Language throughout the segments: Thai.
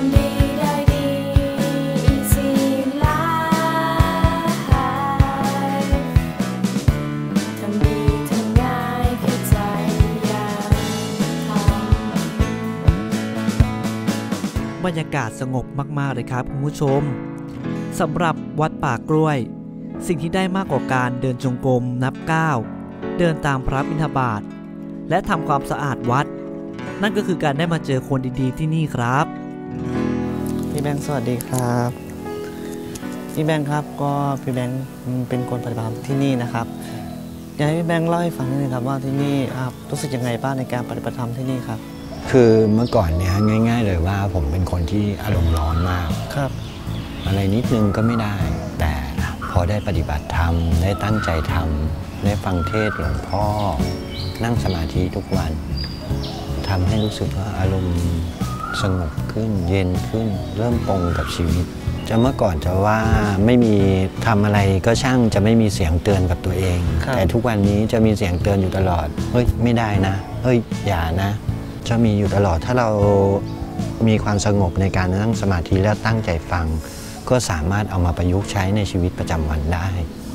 บรรยากาศสงบมากๆเลยครับคุณผู้ชมสำหรับวัดป่ากล้วยสิ่งที่ได้มากกว่าการเดินจงกรมนับก้าวเดินตามพระบิณฑบาตและทำความสะอาดวัดนั่นก็คือการได้มาเจอคนดีๆที่นี่ครับพี่แบงค์สวัสดีครับพี่แบงค์ครับก็พี่แบงค์เป็นคนปฏิบัติธรรมที่นี่นะครับอยากให้พี่แบงค์เล่าให้ฟังหน่อยครับว่าที่นี่รู้สึกยังไงบ้างในการปฏิบัติธรรมที่นี่ครับคือเมื่อก่อนเนี่ยง่ายๆเลยว่าผมเป็นคนที่อารมณ์ร้อนมากครับอะไรนิดนึงก็ไม่ได้แต่พอได้ปฏิบัติธรรมได้ตั้งใจทำได้ฟังเทศน์หลวงพ่อนั่งสมาธิทุกวันทำให้รู้สึกว่าอารมณ์สงบขึ้นเย็นขึ้นเริ่มปลงกับชีวิตจะเมื่อก่อนจะว่าไม่มีทำอะไรก็ช่างจะไม่มีเสียงเตือนกับตัวเองแต่ทุกวันนี้จะมีเสียงเตือนอยู่ตลอดเฮ้ยไม่ได้นะเฮ้ยอย่านะจะมีอยู่ตลอดถ้าเรามีความสงบในการนั่งสมาธิและตั้งใจฟังก็สามารถเอามาประยุกต์ใช้ในชีวิตประจำวันได้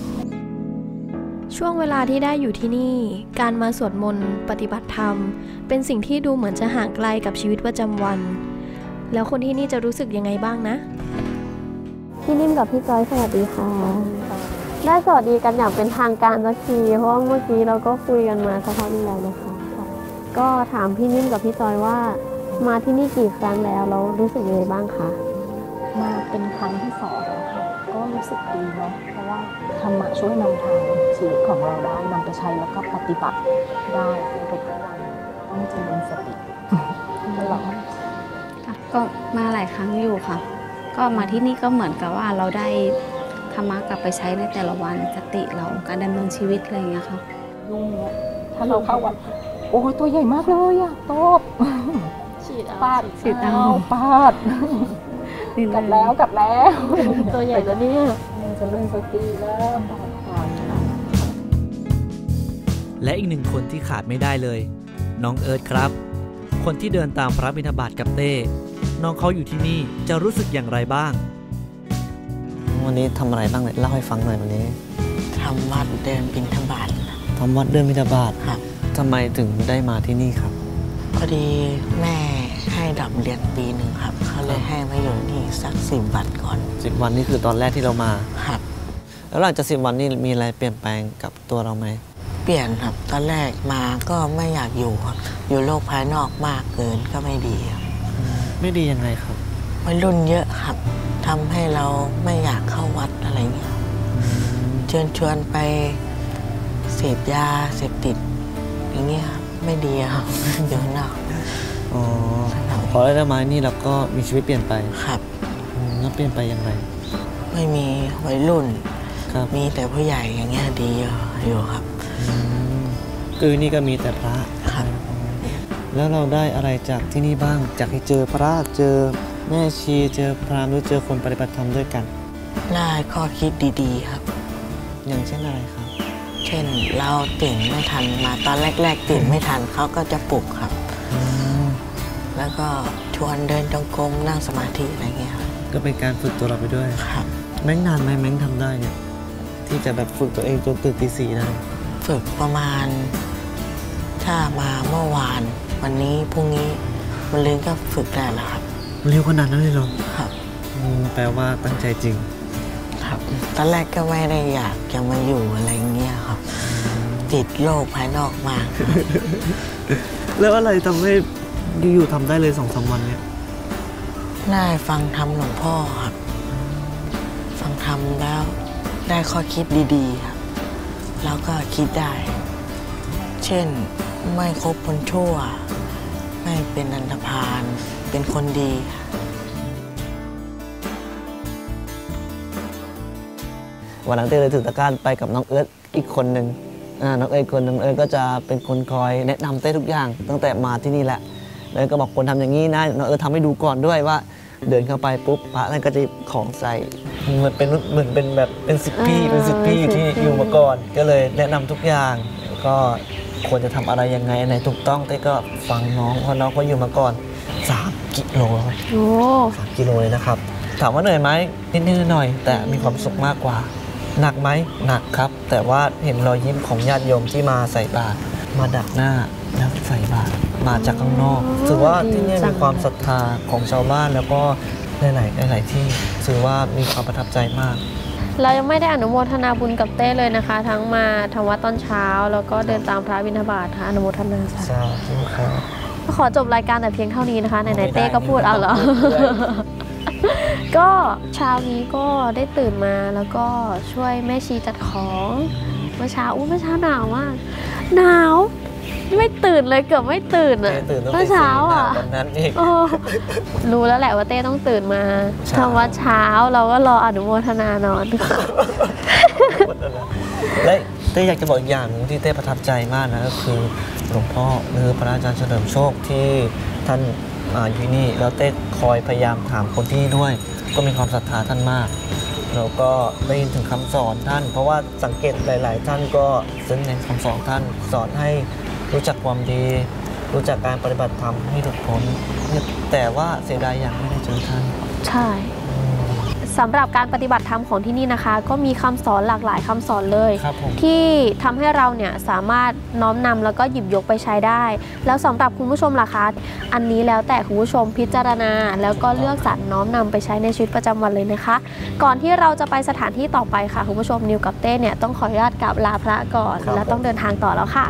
ช่วงเวลาที่ได้อยู่ที่นี่การมาสวดมนต์ปฏิบัติธรรมเป็นสิ่งที่ดูเหมือนจะห่างไกลกับชีวิตประจำวันแล้วคนที่นี่จะรู้สึกยังไงบ้างนะพี่นิ่มกับพี่จอยสวัสดีค่ะได้สวัสดีกันอย่างเป็นทางการสักทีเพราะเมื่อกี้เราก็คุยกันมาสักพักนึงแล้วนะคะก็ถามพี่นิ่มกับพี่จอยว่ามาที่นี่กี่ครั้งแล้วรู้สึกยังไงบ้างคะมาเป็นครั้งที่2แล้วค่ะก็รู้สึกดีเนาะเพราะว่าธรรมะช่วยนำทางชีวิตของเราได้นำไปใช้แล้วก็ปฏิบัติได้ในทุกวันต้องเจริญสติตลอดก็มาหลายครั้งอยู่ค่ะก็มาที่นี่ก็เหมือนกับว่าเราได้ธรรมะกลับไปใช้ในแต่ละวันสติเราการดำเนินชีวิตอะไรอย่างเงี้ยค่ะยุ่งเนี่ยถ้าเราเข้าวัดโอ้ตัวใหญ่มากเลยอะโต๊ะฉีดปาดปาดกลับแล้วตัวใหญ่แล้วเนี่ยจะเล่นสติแล้วและอีกหนึ่งคนที่ขาดไม่ได้เลยน้องเอิร์ธครับคนที่เดินตามพระบิณฑบาตกับเต้น้องเขาอยู่ที่นี่จะรู้สึกอย่างไรบ้างวันนี้ทำอะไรบ้างเนี่ยเล่าให้ฟังหน่อยวันนี้ทำวัดเดินบิณฑบาตทำวัดเดินบิณฑบาตครับทำไมถึงได้มาที่นี่ครับพอดีแม่ให้ดับเรียนปีหนึ่งครับเขาเลยให้มาอยู่นี่สัก10 วันก่อน 10 วันนี่คือตอนแรกที่เรามาครับแล้วหลังจาก10 วันนี่มีอะไรเปลี่ยนแปลงกับตัวเราไหมเปลี่ยนครับตอนแรกมาก็ไม่อยากอยู่ครับอยู่โลกภายนอกมากเกินก็ไม่ดีครับไม่ดียังไงครับวัยรุ่นเยอะครับทำให้เราไม่อยากเข้าวัดอะไรเงี้ยเชิญชวนไปเสพยาเสพติดอย่างเงี้ยครับไม่ดีครับอยู่ข้างนอกพอได้มานี่เราก็มีชีวิตเปลี่ยนไปครับแล้วเปลี่ยนไปยังไงไม่มีวัยรุ่นครับมีแต่ผู้ใหญ่อย่างเงี้ยดีอยู่ครับคือนี่ก็มีแต่พระครับแล้วเราได้อะไรจากที่นี่บ้างจากที่เจอพระเจอแม่ชีเจอพราหมณ์หรือเจอคนปฏิบัติธรรมด้วยกันได้ข้อคิดดีๆครับอย่างเช่นอะไรครับเช่นเราตื่นไม่ทันมาตอนแรกๆตื่นไม่ทันเขาก็จะปลุกครับแล้วก็ชวนเดินจงกรมนั่งสมาธิอะไรเงี้ยก็เป็นการฝึกตัวเราไปด้วยครับแม้งนานไหมแม้งทำได้เนี่ยที่จะแบบฝึกตัวเองจนตื่นตี 4ได้ฝึกประมาณถ้ามาเมื่อวานวันนี้พรุ่งนี้วันลืนก็ฝึกได้แล้วครับเร็วขนาดนั้นเลยเหรอครับแปลว่าตั้งใจจริงครับตอนแรกก็ไม่ได้อยากจะมาอยู่อะไรเงี้ยครับติดโลกภายนอกมากแล้วอะไรทำให้อยู่ทำได้เลย 2-3 วันเนี่ยได้ฟังธรรมหลวงพ่อครับฟังธรรมแล้วได้ข้อคิดดีๆครับแล้วก็คิดได้เช่นไม่คบคนชั่วไม่เป็นอันธพาลเป็นคนดีวันนั้นเต้เลยถือตะกร้าไปกับน้องเอิร์ธอีกคนหนึ่งน้องเอิร์ธคนหนึ่งก็จะเป็นคนคอยแนะนำเต้ทุกอย่างตั้งแต่มาที่นี่แหละเลยก็บอกคนทำอย่างนี้นะน้องเอิร์ธทำให้ดูก่อนด้วยว่าเดินเข้าไปปุ๊บพระนั่นก็จะของใส่เหมือนเป็นแบบเป็นสิทธิพี่ที่อยู่มาก่อนก็เลยแนะนำทุกอย่างก็ควรจะทำอะไรยังไงอันไหนถูกต้องเต้ก็ฟังน้องเพราะน้องเขาอยู่มาก่อน3 กิกิโลโอ้ 3 กิโลเลยนะครับถามว่าเหนื่อยไหมนิดๆหน่อยๆแต่มีความสุขมากกว่าหนักไหมหนักครับแต่ว่าเห็นรอยยิ้มของญาติโยมที่มาใส่บาตรมาดักหน้าแล้วใส่บาตรมาจากข้างนอกถือว่าที่นี่มีความศรัทธาของชาวบ้านแล้วก็หลายๆที่ถือว่ามีความประทับใจมากเรายังไม่ได้อนุโมทนาบุญกับเต้เลยนะคะทั้งมาทำวัดตอนเช้าแล้วก็เดินตามพระบิณฑบาตค่ะอนุโมทนาสาธุครับขอจบรายการแต่เพียงเท่านี้นะคะไหนๆเต้ก็พูดเอาเหรอ ก็เช้านี้ก็ได้ตื่นมาแล้วก็ช่วยแม่ชีจัดของเมื่อเช้าหนาวมากหนาวไม่ตื่นเลยเกือบไม่ตื่นอ่ะเมื่อเช้าอ่ะรู้แล้วแหละว่าเต้ต้องตื่นมาทำวัดเช้าเราก็รออนุโมทนานอนและเต้อยากจะบอกอีกอย่างนึงที่เต้ประทับใจมากนะก็คือหลวงพ่อหรือพระอาจารย์เฉลิมโชคที่ท่านมาอยู่นี่แล้วเต้คอยพยายามถามคนที่นี่ด้วยก็มีความศรัทธาท่านมากแล้วก็ได้ยินถึงคำสอนท่านเพราะว่าสังเกตหลายๆท่านก็ซึ้งในคำสอนท่านสอนให้รู้จักความดีรู้จักการปฏิบัติธรรมให้หลุดพ้นแต่ว่าเสียดายอย่างไม่ได้เจอท่านใช่สำหรับการปฏิบัติธรรมของที่นี่นะคะก็มีคำสอนหลากหลายคำสอนเลยที่ทำให้เราเนี่ยสามารถน้อมนำแล้วก็หยิบยกไปใช้ได้แล้วสำหรับคุณผู้ชมล่ะคะอันนี้แล้วแต่คุณผู้ชมพิจารณาแล้วก็เลือกสรรน้อมนำไปใช้ในชีวิตประจำวันเลยนะคะก่อนที่เราจะไปสถานที่ต่อไปค่ะคุณผู้ชมนิวกับเต้เนี่ยต้องขออนุญาตกราบลาพระก่อนและต้องเดินทางต่อแล้วค่ะ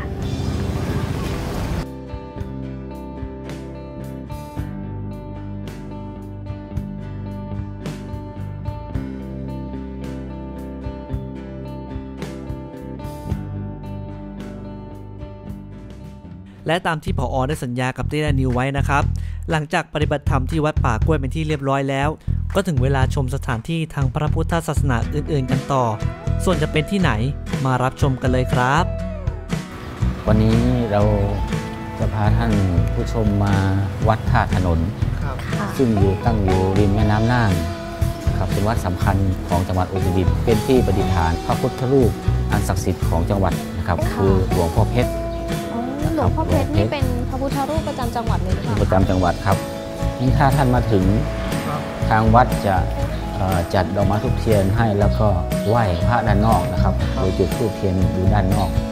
และตามที่ผอ.ได้สัญญากับเต้และนิวไว้นะครับหลังจากปฏิบัติธรรมที่วัดป่ากล้วยเป็นที่เรียบร้อยแล้วก็ถึงเวลาชมสถานที่ทางพระพุทธศาสนาอื่นๆกันต่อส่วนจะเป็นที่ไหนมารับชมกันเลยครับวันนี้เราจะพาท่านผู้ชมมาวัดท่าถนนซึ่งตั้งอยู่ริมแม่น้ำน่านครับเป็นวัดสำคัญของจังหวัดอุตรดิตถ์เป็นที่ประดิษฐานพระพุทธรูปอันศักดิ์สิทธิ์ของจังหวัดนะครับคือหลวงพ่อเพชรหลวงพ่อเพชรนี่เป็นพระพุทธรูปประจำจังหวัดเลยหรือเปล่าประจำจังหวัดครับนี่ถ้าท่านมาถึงทางวัดจะจัดดอกไม้ธูปเทียนให้แล้วก็ไหว้พระด้านนอกนะครับโดยจุดธูปเทียนอยู่ด้านนอก